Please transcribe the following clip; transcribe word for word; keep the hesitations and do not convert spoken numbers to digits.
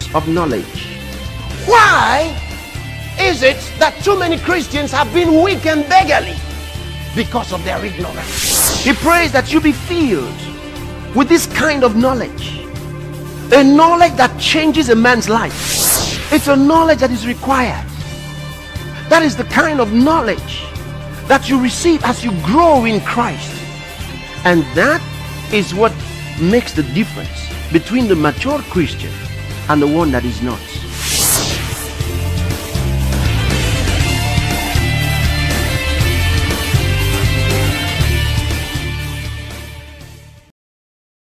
because of knowledge. Why is it that too many Christians have been weak and beggarly? Because of their ignorance. He prays that you be filled with this kind of knowledge, a knowledge that changes a man's life. It's a knowledge that is required. That is the kind of knowledge that you receive as you grow in Christ, and that is what makes the difference between the mature Christian and the one that is not.